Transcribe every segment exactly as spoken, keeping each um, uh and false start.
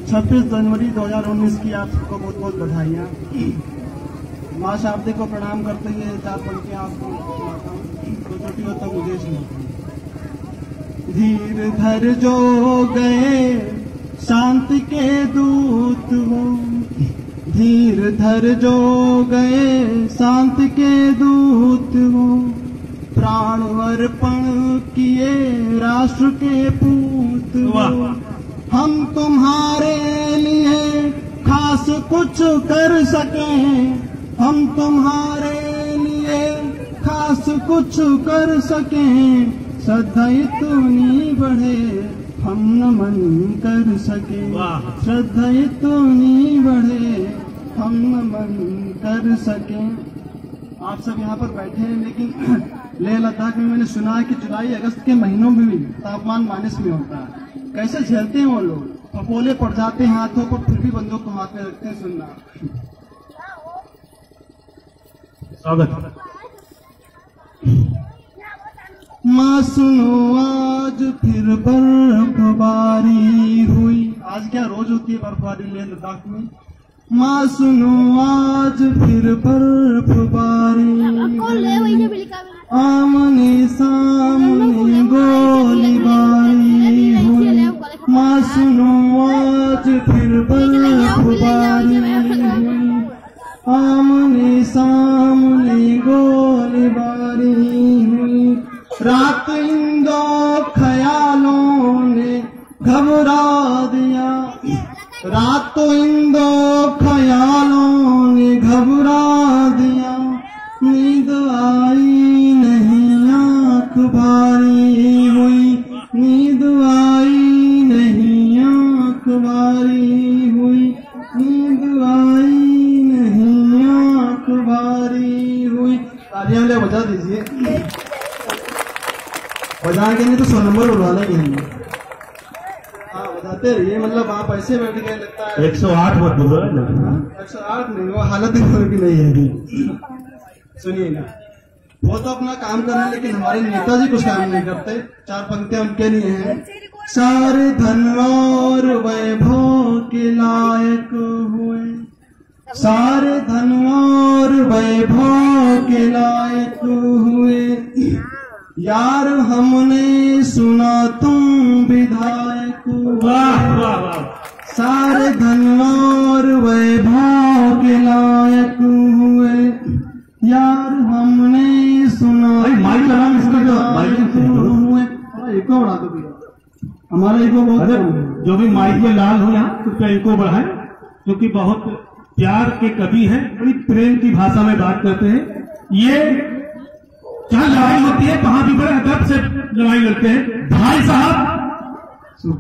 छब्बीस जनवरी दो हज़ार उन्नीस की आप सबको बहुत बहुत बधाइयाँ। माँ शारदे को प्रणाम करते हुए चार पंक्तियाँ आपको सुनाता हूँ, तो छोटी हो तो मुझे सुनाता हूँ। धीर धर जो गए शांति के दूत वो, धीर धर जो गए शांति के दूत वो, प्राण अर्पण किए राष्ट्र के पूत वो। हम तुम्हारे लिए खास कुछ कर सके, हम तुम्हारे लिए खास कुछ कर सके, श्रद्धा इतनी बढ़े हम नमन कर सके, श्रद्धा इतनी बढ़े हम नमन कर सके। आप सब यहाँ पर बैठे हैं, लेकिन लेह लद्दाख में मैंने सुना है कि जुलाई अगस्त के महीनों में भी तापमान माइनस में होता है। कैसे झेलते हैं वो लोग, फपोले पड़ जाते हैं हाथों पर, फिर भी बंदूक को हाथ में रखते हैं। सुनना स्वागत। माँ सुनो आज फिर बर्फबारी हुई। आज क्या रोज होती है बर्फबारी लेह लद्दाख में। माँ सुनो आज फिर बर्फबारी हुई, आमने सामने गोलीबारी हुई। माँ सुनो आज फिर बर्फबारी हुई, आमने सामने गोलीबारी हुई। रात इन दो ख्यालों ने घबरा दिया, रात तो इन दो ख्यालों ने घबरा दिया। नींद आई नहीं आँख भारी हुई, नींद आई नहीं आँख भारी हुई, नींद आई नहीं आँख भारी हुई। तालियां ले बजा दीजिए, बजाएंगे नहीं तो सौ नंबर उड़वा लेंगे हम। हाँ बजाते रहिए, मतलब आप ऐसे बैठ गए लगता है। एक सौ आठ मत बोलो ना, एक सौ आठ नहीं, वो हालत की नहीं है। सुनिए ना, वो तो अपना काम कर रहे हैं, लेकिन हमारे नेताजी कुछ काम नहीं करते। चार पंक्तियां उनके लिए हैं। सारे धन और वैभव के लायक हुए, सारे धन और वैभव के लायक हुए, यार हमने सुना तुम विधायक हुए। सारे धन और वैभव के लायक हुए, यार हमने सुना माइक लगा हुए। इको बढ़ा दो भैया, हमारा इको बहुत है। जो भी माइक में लाल हो यहाँ उसका इको बढ़ाए, क्योंकि बहुत प्यार के कवि हैं, बड़ी प्रेम की भाषा में बात करते हैं। ये जहाँ लड़ाई होती है वहां भी बड़े अदब से लड़ाई लड़ते हैं। भाई साहब,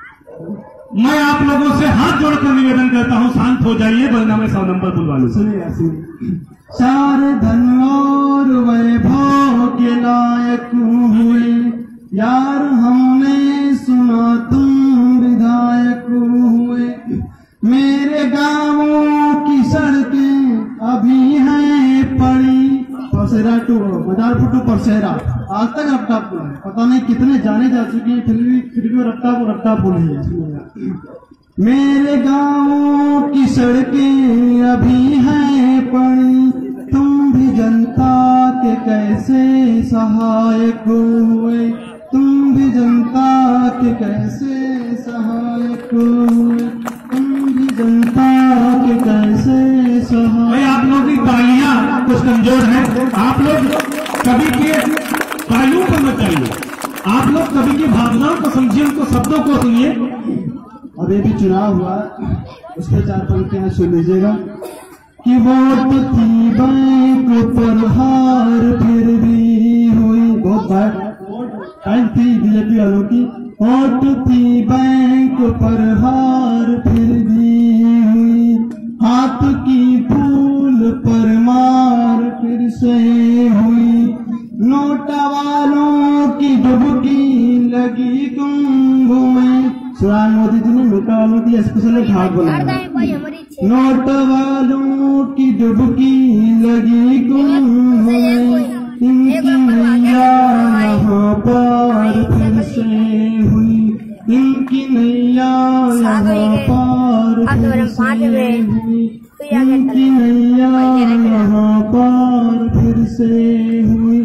मैं आप लोगों से हाथ जोड़कर निवेदन करता हूँ, शांत हो जाइए वरना मैं सौ नंबर बुलवा लूँ। सुनिए, सारे धन और वैभव के लायक हुए, यार हमने सुना तुम विधायक हुए। मेरे गांवों की सड़कें अभी हैं पड़ी, परसेरा टू मदारपुर टू परसेरा आज तक रफ्ता पुल है। पता नहीं कितने जाने जा चुके हैं, फिर भी फिर भी रफ्ता रफ्ता पुल है। मेरे गांवों की सड़कें अभी हैं पड़ी, तुम भी जनता के कैसे सहायक हुए, तुम भी जनता के कैसे सहायक हुए, तुम भी जनता के कैसे सहायक। आप लोग की तालियां कुछ कमजोर हैं, आप लोग कवि के तालियों पर मत जाइए, आप लोग कवि की भावनाओं को समझिए, उनको शब्दों को सुनिए। अभी भी चुनाव हुआ, उसके चार पंक्तियां सुन लीजिएगा। कि वोट थी बैंक पर हार फिर भी हुई, बहुत टाइम थी बीजेपी वालों की। वोट थी बैंक पर हार फिर भी हुई, हाथ की फूल पर मार फिर से हुई। नोट वालों की डुबकी लगी कुंभ में, सुरान मोदी जी ने नोटा वालों की स्पेशल घाट बनाया। नोट वालों की डुबकी लगी कुंभ में, इनकी नैया यहाँ पार फिर से हुई, इनकी नैया यहाँ पार फिर से हुई, इनकी नैया यहाँ पार फिर से हुई।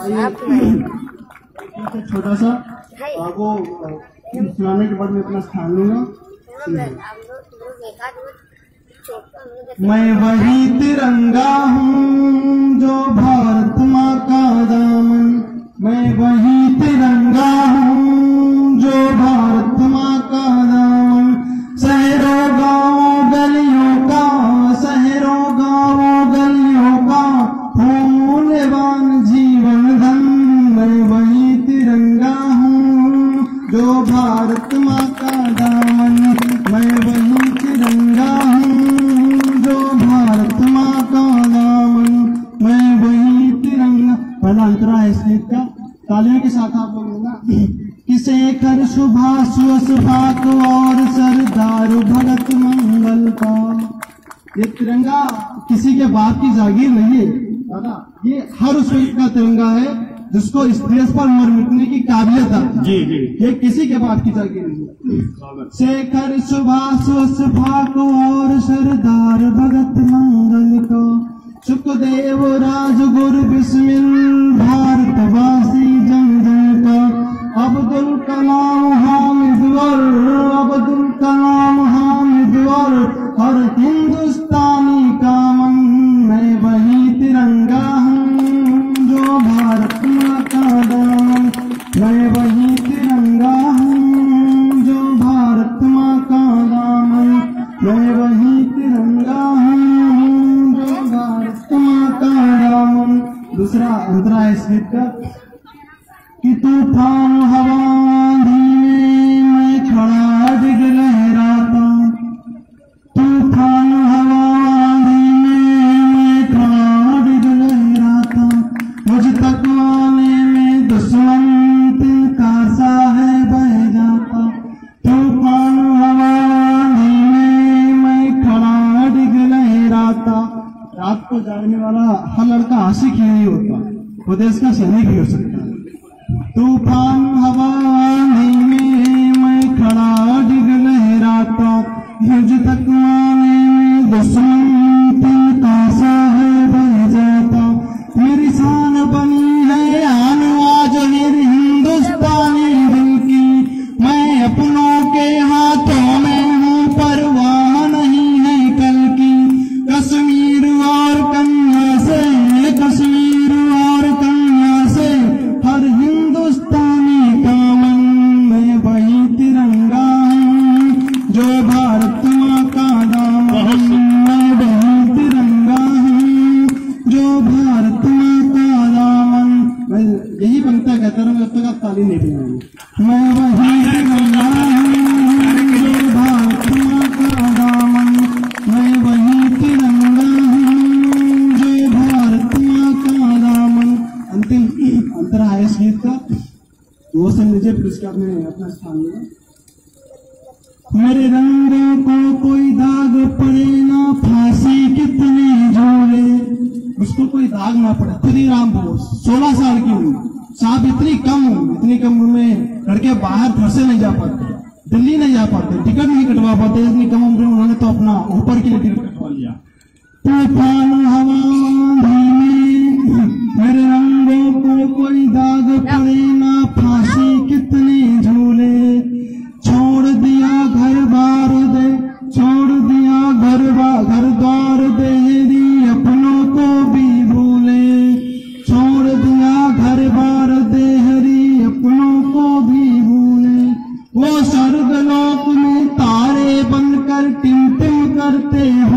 छोटा सा वो सुनाने के बाद मैं अपना स्थान लूंगा। मैं वही तिरंगा हूँ जो भारत माँ का दामन, मैं वही तिरंगा हूँ जो भारत माँ का दामन। शहरों गाँवों गलियों का, शहरों गाँवों गलियों का हूँ मूल्यवान जीवन धन, मैं वही तिरंगा हूँ जो भारत माँ का दामन, मैं वही तिरंगा हूँ जो भारत माँ का दामन, मैं वही तिरंगा। पहला अंतरा है इस गीत का, तालियों के साथ आप लोग ना। किसे कर सुभाष सुभाष और सरदार भगत मंगल का, ये तिरंगा किसी के बाप की जागीर नहीं है दादा, ये हर उस व्यक्ति का तिरंगा है जिसको इस देश पर मर मिटने की काबिलियत है। जी जी, ये किसी के बाप की जागीर नहीं है। शेखर सुभाष सुभाष और सरदार भगत मंगल का, सुखदेव राजगुरु बिस्मिल भारतवासी जन जन का, अब्दुल कलाम हामिद और अब्दुल कलाम हामिद और हर हिंदुस्तानी का मन, मैं वही तिरंगा हूँ जो भारत माँ का दामन, मैं वही तिरंगा हूँ जो भारत माँ का दामन, मैं वही तिरंगा हूँ जो भारत माँ का दामन। दूसरा अंतरा है इस गीत का कि तूफान हवा आंधी में मैं खड़ा डिग लहराता, तूफान हवा आंधी में मैं खड़ा डिग लहराता, मुझ तक आने में दुश्मन तिनका सा है बह जाता, तूफान हवा आंधी में मैं खड़ा डिग लहराता। रात को जागने वाला हर लड़का आशिक ही नहीं होता, वो देश का सैनिक भी हो सकता है। तूफान हवा आंधी में मैं खड़ा डिग लहराता, मुझ तक आने में दुश्मन तिनका सा है बह जाता, मेरी शान बनी है आन आज मेरी हिंदुस्तानी दिल की, मैं अपनों के हाथों में हूँ परवाह नहीं है कल की, कश्मीर और कन्या से, कश्मीर और कन्या से हर हिंदुस्तानी का मन, मैं वही तिरंगा हूँ जो भारत माँ का दामन, मैं वही तिरंगा हूँ जो भारत माँ का दामन। मैं यही पंक्ति कहता रहूँ जब तक आप ताली नहीं बजाएंगे। मैं वही तिरंगा हूँ जो भारत माँ का दामन, मैं वही तिरंगा हूँ जो भारत माँ का दामन। अंतिम अंतरा है इस गीत का, वो से मुझे पुरस्कार में अपना स्थान लिया। मेरे रंगों को कोई दाग पड़े ना, फांसी कितने झूले, उसको कोई दाग ना पड़े। खुदी राम बोस सोलह साल की उम्र, साहब इतनी कम उम्र, इतनी कम उम्र में लड़के बाहर घर से नहीं जा पाते, दिल्ली नहीं जा पाते, टिकट नहीं कटवा पाते, इतनी कम उम्र में उन्होंने तो अपना ऊपर के लिए टिकट कटवा लिया। तूफान हवा आंधी में मेरे रंगों को कोई दाग पड़े ना, फांसी कितने झूले, छोड़ दिया घर बार दे, छोड़ दिया घर घर द्वार देहरी अपनों को भी भूले, छोड़ दिया घर बार देहरी अपनों को भी भूले, वो स्वर्गलोक में तारे बनकर टिम टिम करते